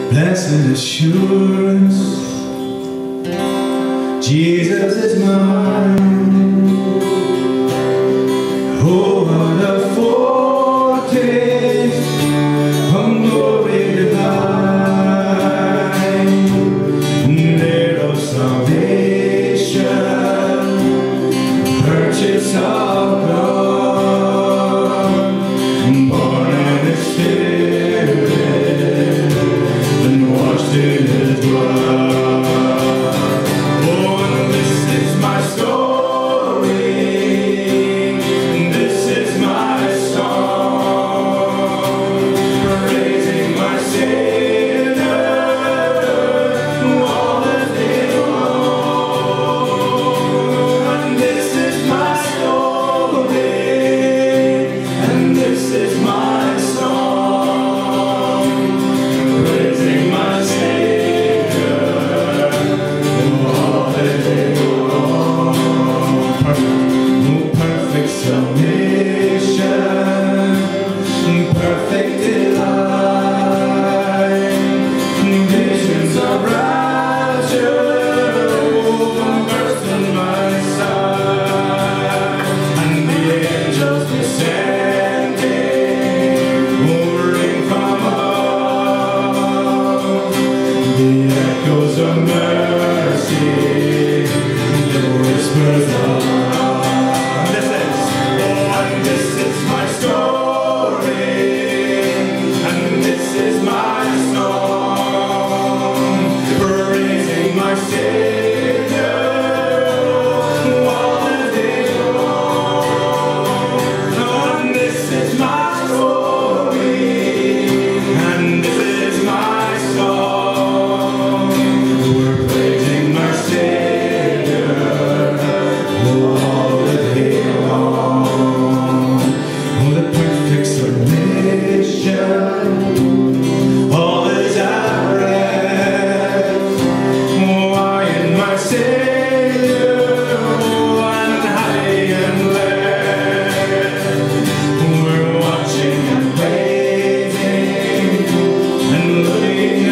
Blessed assurance, Jesus is mine. Oh, what a foretaste of glory divine, there of salvation, purchase of God, born in His Spirit, and washed in His blood. Oh, and this is my story, this is my song, praising my Savior all the day long. And this is my story, and this is my song, praising my Savior all the day long. Perfect salvation, perfect delight, visions of rapture burst on my side, and the angels descending ring from above, the echoes of mercy, the whispers of this is my story, and this is my song, praising my Savior all the day long. And this is my story, and this is my song, we're praising my Savior all the day long. Oh, the perfect submission, all is at rest. Oh, I and my Savior, and high and left, we're watching and waiting and looking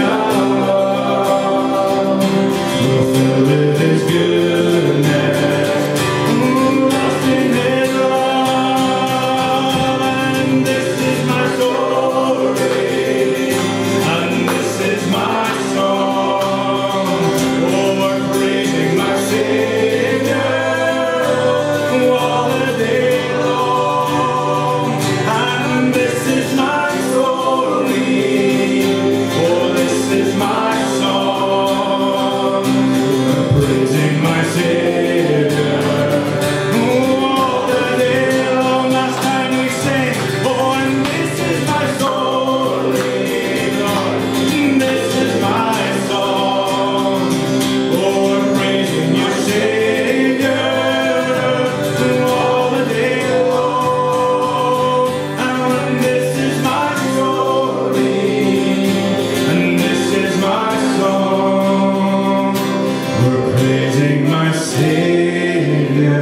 up. We're filled with His goodness, lost in His love. And this is my story, and this is my song. Oh, we're praising my Savior all the day long. And this is my story, oh, this is my song, we're praising my Savior all the day long. Last time we sang, oh, and this is my story, Lord, this is my song. Oh, we're praising your Savior all the day long. And this is my story, and this is my song, we're praising my Savior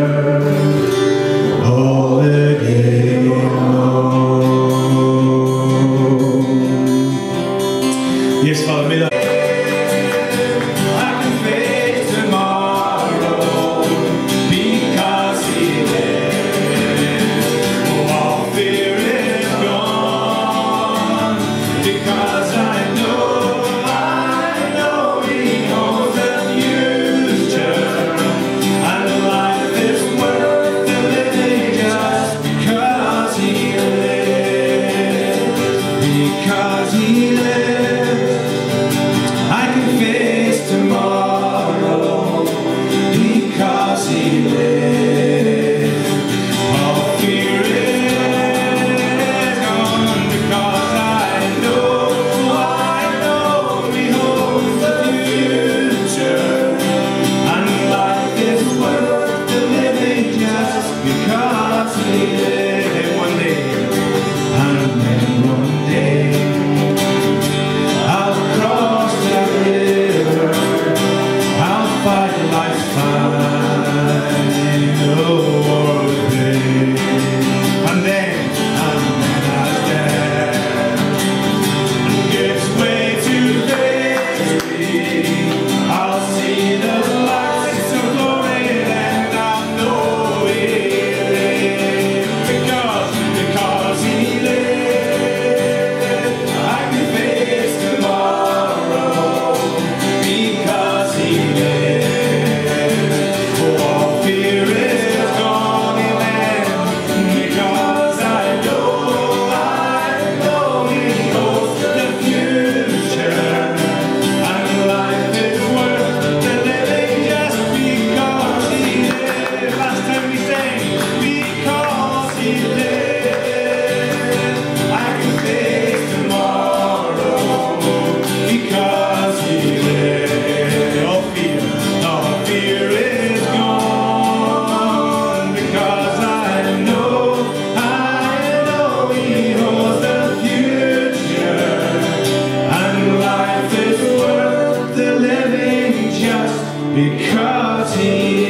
all the day long. Yes, Father, may that I can face tomorrow because He lives. Oh, all fear is gone because I know He owns the future, and life is worth the living just because He lives. Because He lives. 'cause he